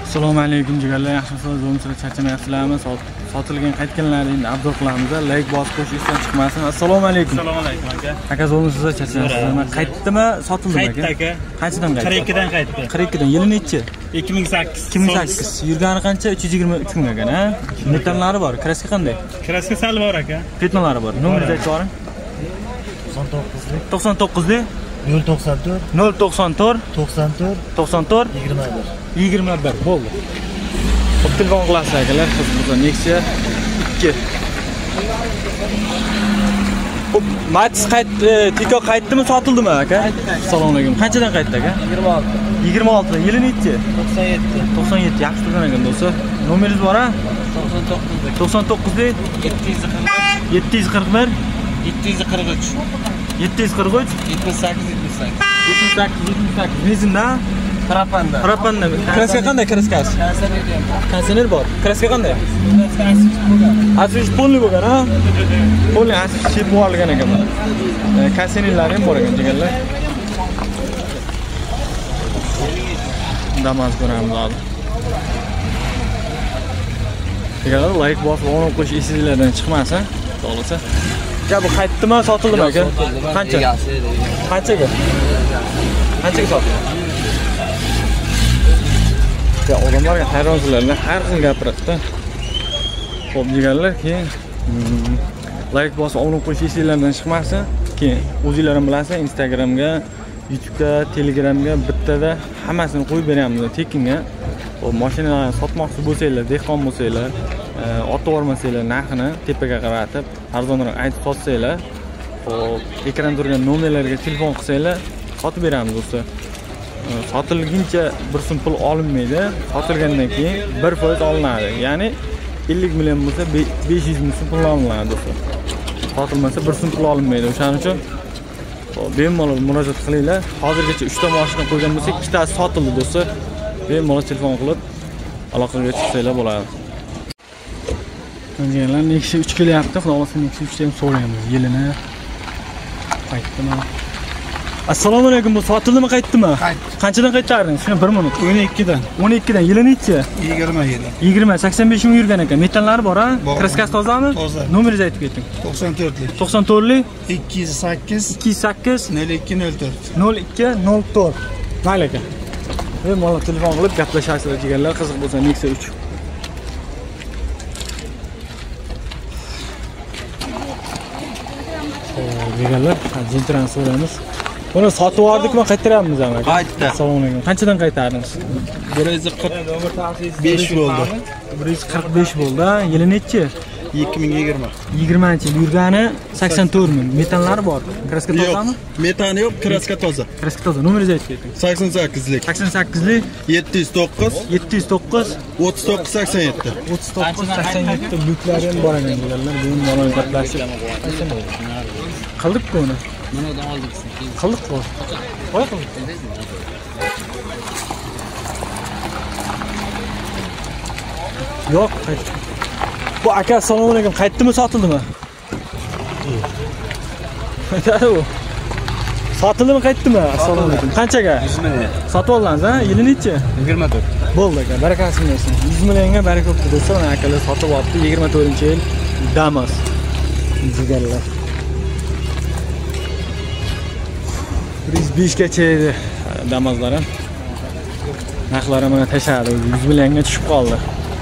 Assalomu alaykum jigarlar, yaxshimisiz? O'zimizga charchamayapsizlarmi? Sotilgan qaytganlaringni obzor qilamiz. Like bosib qo'yish esdan chiqmasin. Assalomu alaykum. Assalomu alaykum aka. Aka, o'zimizga charchamayapsizlarmi? Qaytdimi, sotildimi aka? Qaytdi aka. Qanchadan qaytdi? 42 dan qaytdi. 42 dan. Yili nechi? 2008. 2008. Yurgani qancha? 323 ming ekan, ha? Metallari bor. Kraska qanday? Kraska sal bor aka. Petnolari bor. Nomeringizni aytib boring. 99 094 094 94 21 bo'ldi. Xo'p, telefon qilasiz akalar. Qiziq Nexia 2. Xo'p, Matiz qaytdi, Tiko qaytdimi, sotildimi aka? Assalomu alaykum. Qanchadan qaytdi aka? 26. 26. Yili nechi? 97. 97. Yaxshi turgan ekan do'stlar. Nomeringiz bor-a? 99 741 743 743 78 benzinda Parapanda. Kraska qanday kraskasi? Kondisioner bor. Kraska qanday? Asfish polni bo'lgan, ha? Polni asfish chep bo'lgan ekan. Kondisionerlari ham bor ekan deganlar. Damas ko'ramiz hozir. Deganlar like bosib, o'rnab qo'yish esingizlardan chiqmasin, xo'lasa. Ya bu qaytdimi, sotildimi aka? Qancha? Qanchaga? Qanchaga sotildi? Ya odamlarga hayronsilarlar, har xil gapiradi. Xo'p deganlar, keyin like bosib, o'rnab qo'yish esingizlardan chiqmasin. Keyin o'zingizlar ham bilasizlar, Instagramga, YouTube'ga, Telegramga bittada hammasini qo'yib beramiz tekinga. Xo'p, mashinalarni sotmoqchi bo'lsanglar, dehqon bo'lsanglar, otib olmasanglar, narxini tepaga qaratib, arzonroq aytib sotsanglar, xo'p, ekranda turgan nomerlarga telefon qilsanglar, sotib beramiz do'stlar. Sotilguncha bir so'm pul olinmaydi, sotilgandan keyin 1% olinadi. Ya'ni 50 million bo'lsa 500 ming so'm pul olinadi do'stlar. Sotilmasa 1 so'm pul olinmaydi. O'shaning uchun bemalol murojaat qilinglar. Hozirgacha 3 ta mashina qo'ygan bo'lsak, ikkitasi sotildi do'stlar. Bemalol telefon qilib aloqaga chiqsanglar bo'ladi. Menga Nexia 3 kelyapti. Xudo xolasa Nexia 3 ham so'raymiz. Yilini qaytdimi? Assalomu alaykum. Bu sotildimi, qaytdimi? Qanchadan qaytardingiz? Shuni 1 minut. 12 dan. 12 dan. Yili nechi? 20 85 ming yurgan ekan. Metallari bor, ha? Kraskasi tozami? Toza. Nomeringizni aytib keting. 94lik. 94lik 208 208 0204. 0204. Mayli aka. Bemalol telefon qilib gaplashasizlar deganlar, qiziq bo'lsa Nexia 3. Deganlar, jintrani so'raymiz. Buni sotib yordikmi, qaytaryapmiz ham aka? Qaytdi. Assalomu alaykum. Qanchadan qaytardingiz? 145 bo'ldi. 145 bo'ldi. Yili nechi? 2020. 20-chi yurgani 84 ming. Metallari bor. Kraska tozami? Metani yo'q, kraska toza. Kraska toza. Nomeringizni aytib keting. 88lik. 88lik 709 709 39 87. 3987 buklari ham bor ekan deganlar. Bugun malol gaplashib qildik-ku uni. Mana odam oldik. Qildik-ku. Qo'y qildik. Yo'q, qaytdi. Bu aka, assalomu alaykum. Qaytdimi, sotildimi? Qaytadi bu. Sotildimi, qaytdimi? Assalomu alaykum. Qanchaga? 100 million. Sotib oldingiz, ha? Yili nechi? 24. Bo'ldi aka, barakasi bo'lsin. 100 millionga baraka bo'libdi do'stlar. Mana akalar sotib olibdi. 24-yil Damas. Jigarlar. 105 gacha edi Damaslar ham. Narxlari mana tashadi. 100 millionga tushib qoldi.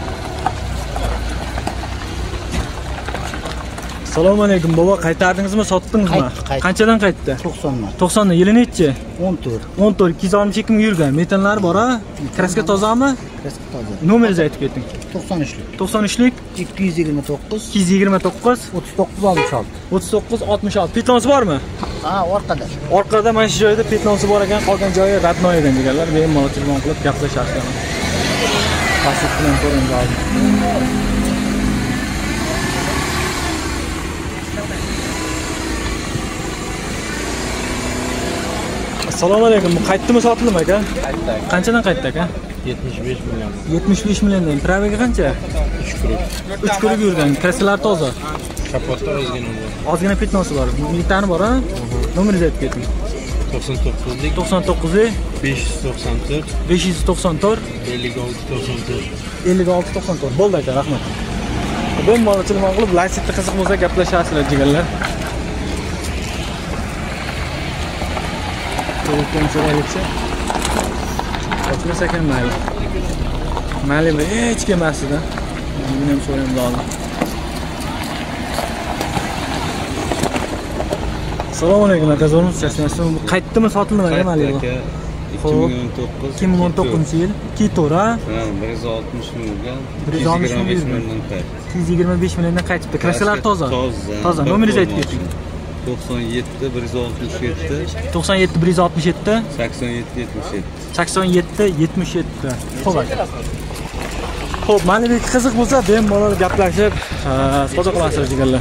Assalomu alaykum baba, qaytardingizmi, sotdingizmi? Qanchadan qaytdi? 90 dan. 90 dan. Yili nechi? 14. 14 262 ming yurgan. Metallari bor-a? Kraska tozami? Kraska toza. Nomeringizni aytib keting. 93lik. 93lik 229 229 39 66. Petnosi bormi? Ha, orqada. Orqada mana shu joyda petnosi bor ekan, qolgan joyi radnoy ekan deganlar. Bemalol telefon qilib gaplashasizlar. Pastlik bilan ko'ring hozir. Assalomu alaykum. Bu qaytdimi, sotildimi aka? Qaytdi. Qanchadan qaytdi aka? 75 million. 75 milliondan. Praviga qancha? 3 kuruq. 3 kuruq yurgan. Krasalar toza. Kapotda ozgina bor. Ozgina petnosi bor. Metani bor, ha? Nomeringizni aytib keting. 99lik 99lik 594 594 56 94. 56-94 bo'ldi aka, rahmat. Bemalol telefon qilib, laysitda qiziq bo'lsa gaplashasizlar jigarlar. Telefon so'raylikcha. Ochmas ekan mayli. Mayli hech kelmasdi-da. Buni ham so'raymiz hozir. Assalomu alaykum aka, zo'rmisiz? Qaytdimi, sotildimi aka mayli? 2019-yil. Kitora. 160 milliondan. 125 milliondan qaytdi. 225 milliondan qaytibdi. Kraskalar toza. Toza. Nomeringizni aytib keting. 97 167 97 167 87 77. 87 77. Xo'p aka. Xo'p, mana bu qiziq bo'lsa, bemalol gaplashib, savdo qilasizlar jigarlar.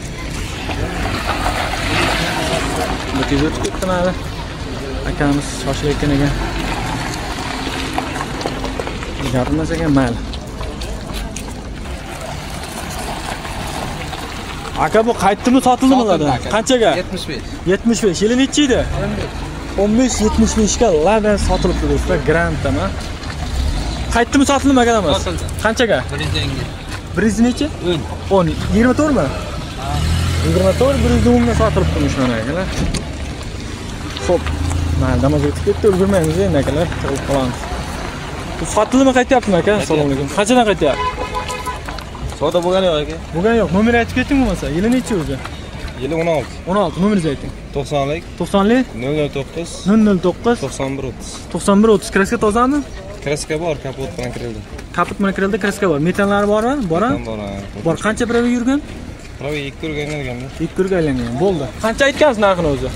Bu tez o'tib ketdi mana. Akamiz shoshilayotgan ekan. Gapirmas ekan mayli. Aka bu qaytdimi, sotildimi ularda? Qanchaga? 75. 75. Yili nechi edi? 15-75 ga ladan sotilibdi do'stlar, grantdami? Qaytdimi, sotildimi akamiz? Sotildi. Qanchaga? 100 nechi? 10. 24 mi? 24 110 ga sotilibdi shuna akalar. Xo'p, mana namoz o'tib ketdi, ulgurmaymiz endi akalar, qilib qolamiz. Bu sotildimi, qaytyaptimi aka? Assalomu alaykum. Qanchadan qaytyapti? Savdo bo'lgani yo'q aka. Bo'lgan yo'q. Nomer aytib keting bo'lmasa. Yili nechi o'zi? Yili 16. 16. Nomeringizni ayting. 90lik 90lik 009 009 91 30. 91 30. Kraska tozami? Kraska bor, kapot bilan kirildi. Kapot bilan kirildi, kraska bor. Metanlari bormi? Bor-a? Bor. Qancha birovi yurgan? Birovi 2 turga aylangan. 2 turga aylangan. Bo'ldi. Qancha aytgansiz narxini o'zi?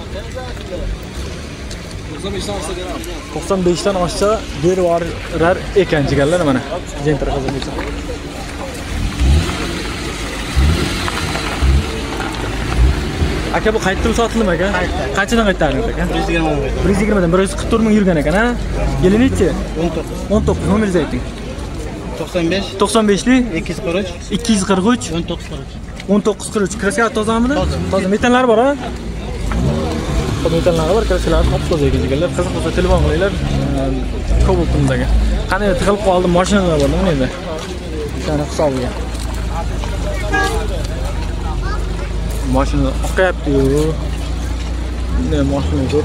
95 dan oshsa berib yuborar ekan jigarlar mana. Jentra qizimiz. Aka bu qaytdimi, sotildimi aka? Qanchadan qaytardingiz aka? 120 dan 144 ming yurgan ekan, ha? Yili nechi? 19. Nomeringizni ayting. 95 95lik 243 243 1943. Kraska tozamidi? Toza. Metanlari bor, ha? Metanlari bor, kraskalari top-toza ekan jigarlar. Qiziq bo'lsa telefon qilinglar. Ko'p qanday tiqilib qoldi, mashinalar bor, nima endi? Shuni hisobiga. Mashina oqayapti-yu. Ne mashina ko'p.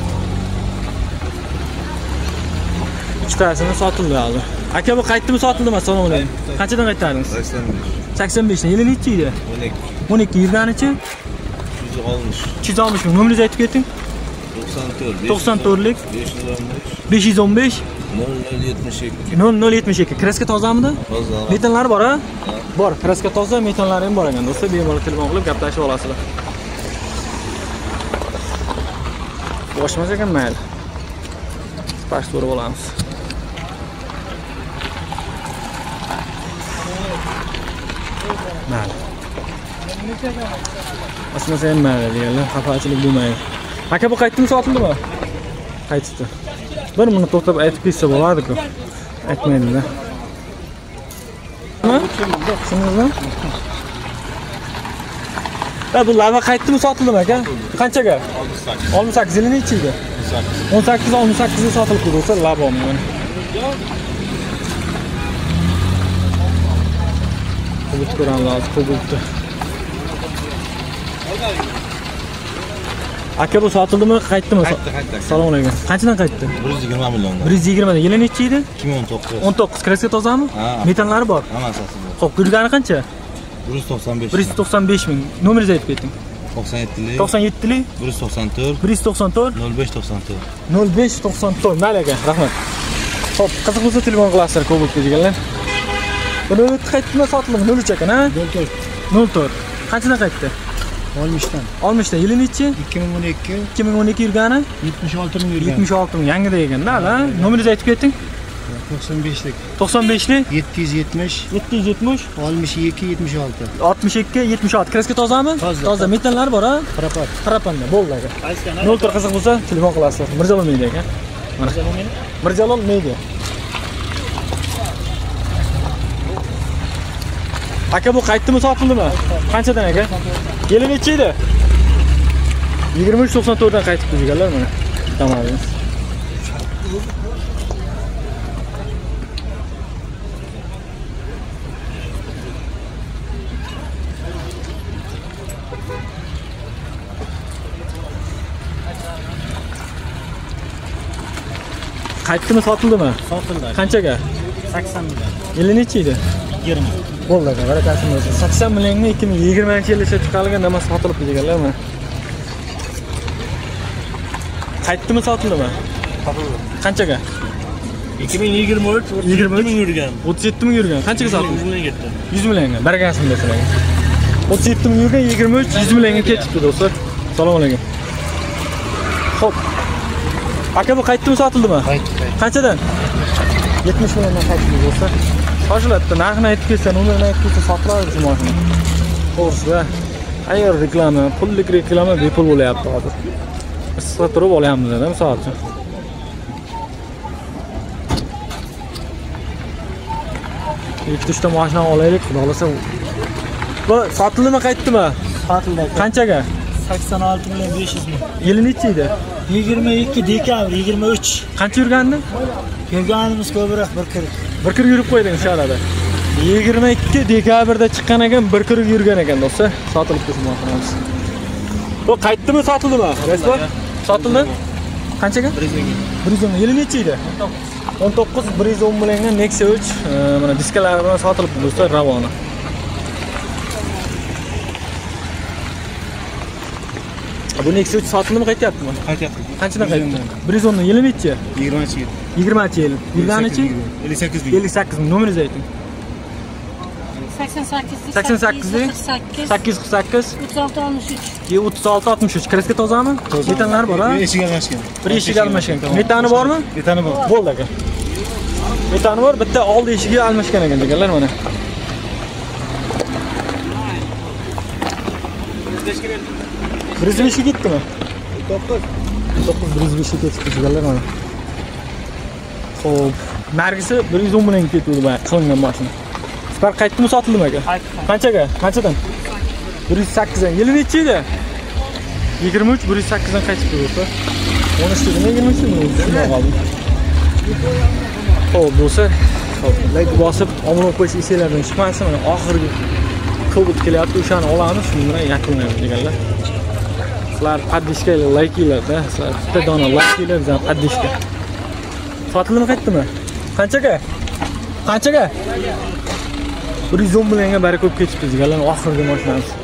Ikkitasini sotildi hozir. Aka bu qaytdimi, sotildimi? Assalomu alaykum. Qanchadan qaytardingiz? 85 dan. Yili nechi edi? 12 yurganichi? 260 ming. Nomeringizni aytib keting. 94lik 515 0072. Kraska tozamidi? Toza. Metanlari bor, ha? Bor, kraska toza, metanlari ham bor ekan. Do'stlar, bemalol telefon qilib gaplashib olasizlar. Boshmas ekan mayli. Siparish so'rab olamiz. Mayli. Boshmas ham mayli deganlar, xafachilik bo'lmaydi. Aka bu qaytdimi, sotildimi? Qaytdi. Bir minut to'xtab aytib ketsa bo'ladi-ku. Aytmaydi-da. Nima? Tushundingizmi? Bu lava qaytdimi, sotildimi aka? Qanchaga? 68 yili nechi edi? 18 ga sotilibdi do'stlar, lava mana. Qubut ko'ramiz hozir, qubutni. Aka bu sotildimi, qaytdimi? Qaytdi. Assalomu alaykum. Qanchadan qaytdi? 120 milliondan. 120 dan. Yili nechi edi? 2019. 19. Kraska tozami? Ha. Metanlari bor. Hammasi bor. Xo'p, yurgani qancha? 195. 195 ming. Nomeringizni aytib keting. 97lik 97lik 194 194 0594. 0594. Mayli aka, rahmat. Xo'p, qiziq bo'lsa telefon qilasizlar, ko'p kelganlar. Buni qaytdimi, sotildimi? 03 ekan, ha? 04. Qanchadan qaytdi? 60 dan. 60 dan. Yili nechi? 2012 yurgani? 76 ming yurgan. 76 ming. Yangida ekan-da, ha? Nomeringizni aytib keting. 95lik 95lik 770 770 62 76. 62 76. Kraska tozami? Toza. Metanlari bor, ha? Parapanda. Bo'ldi aka. 04 qiziq bo'lsa telefon qilasizlar. Mirjalol media aka. Mana. Mirjalol media. Aka bu qaytdimi, sotildimi? Qanchadan aka? Yili nechi edi? 23.94 dan qaytibdi deganlar mana. Tamam. Qaytdimi, sotildimi? Sotildi. Qanchaga? 80 million. Yili necha edi? 20. Bo'ldi aka, barakasi bo'lsin. 80 millionga 2020-yilda ishlab chiqarilgan nima sotilibdi deganlar mana. Qaytdimi, sotildimi? Sotildi. Qanchaga? 2023 23 ming yurgan. 37 ming yurgan. Qanchaga sotildi? 100 million ketdi. 100 millionga. Barakasi bo'lsin aka. 37 ming yurgan, 23 100 millionga ketibdi do'stlar. Assalomu alaykum. Xo'p. Aka bu qaytdimi, sotildimi? Qaytdi. Qanchadan? 70 milliondan qaytdi do'stlar. Shoshiladi. Narxini aytib kelsa, nomerini aytib kelsa sotiladi shu mashina. To'g'risi-da. Agar reklama, pullik reklama bepul bo'layapti hozir. Issiqda turib olyapmiz-da, misol uchun. Ikkita mashina olaylik, xudo xolasa. Bu sotildimi, qaytdimi? Sotildi. Qanchaga? 86 million 500 ming. Yili necha edi? 22 dekabr 23. Qancha yurgandi? Yurganimiz ko'proq 140. Bir kir yurib qo'yding sharada. 22 dekabrda chiqqan ekan, bir kir yurgan ekan do'stlar. Sotilibdi shu mashinamiz. Bu qaytdimi, sotildimi? Resmi? Sotildi? Qanchaga? 110 ming. Yili necha edi? 19 110 millionga Nexia 3 mana diskalari bilan sotilibdi do'stlar, Ravona. Bu Nexia 3 sotildimi, qaytyaptimi? Qaytyapti. Qanchadan qaytdi? 110 ming. Yili necha? 20 yil. 20 yil. Yildan necha? 58 ming. 58 ming. Nomeringizni ayting. 88 848 848 36 63. 36 63. Kreska tozami? Metanlar bor, ha? Eshik almashgan. Bir eshik almashgan. Metani bormi? Metani bor. Bo'ldi aka. Metani bor, bitta old eshigi almashgan ekan deganlar mana. Brizbeshi ketdimi? 9 Brizbeshi ketdi deganlar mana. Xo'p, nargisi 110 million ketdi bu qilingan mashina. Spark qaytdimi, sotildimi aka? Qanchaga? Qanchadan? 108 dan. Yili necha edi? 23 108 dan qaytibdi do'stlar. 13 dan 23 dan qoldi. Xo'p, do'stlar, like bosib, obuna qo'yish esinglardan chiqmasin. Mana oxirgi Cobalt kelyapti, o'shani olamiz, shuni bilan yakunlaymiz deganlar. Sizlar paddishka laykinglar-da, sizlar bitta dona laykinglar, bizdan paddishka. Sotildimi, qaytdimi? Qanchaga? Qanchaga? 110 millionga bari ko'p ketibdi deganlar, oxirgi mashinamiz.